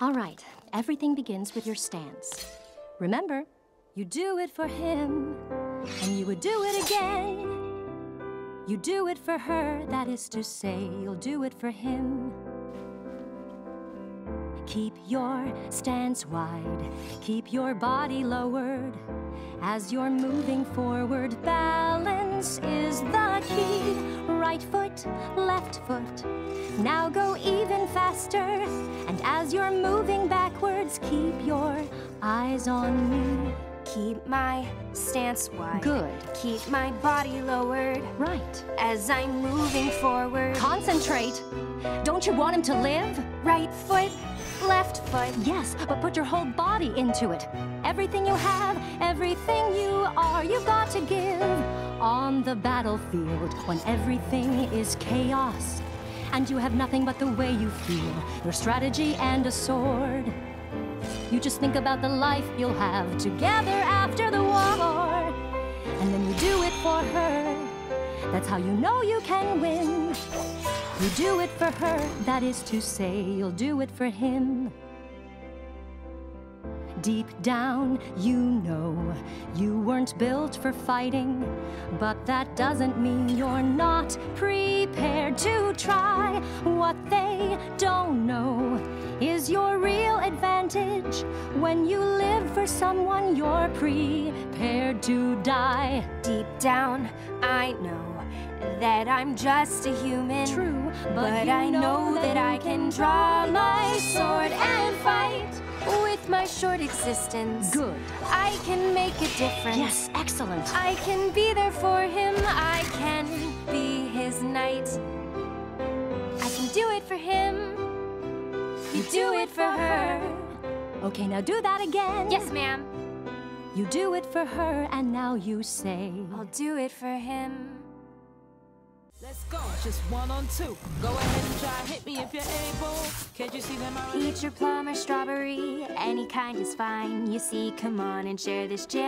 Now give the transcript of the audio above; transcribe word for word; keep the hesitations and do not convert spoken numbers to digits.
All right, everything begins with your stance. Remember, you do it for him, and you would do it again. You do it for her, that is to say, you'll do it for him. Keep your stance wide, keep your body lowered. As you're moving forward, balance is the key. Right foot, left foot, now go even faster. And as you're moving backwards, keep your eyes on me. Keep my stance wide. Good. Keep my body lowered. Right. As I'm moving forward. Concentrate. Don't you want him to live? Right foot, left foot. Yes, but put your whole body into it. Everything you have, everything you are, you've got to give. On the battlefield, when everything is chaos, and you have nothing but the way you feel, your strategy and a sword. You just think about the life you'll have together after the war. And then you do it for her. That's how you know you can win. You do it for her, that is to say, you'll do it for him. Deep down, you know you weren't built for fighting, but that doesn't mean you're not prepared to try. What they don't know is your real advantage. When you live for someone, you're prepared to die. Deep down, I know that I'm just a human. True, but, but you I know, know that, that I can draw my sword and fight. With my short existence, good. I can make a difference. Yes, excellent. I can be there for him. I can be his knight. I can do it for him. You do it for her. Okay, now do that again. Yes, ma'am. You do it for her, and now you say, I'll do it for him. Let's go, just one on two. Go ahead and try, hit me if you're able. Can't you see them already? Peach or plum or strawberry, any kind is fine. You see, come on and share this jam.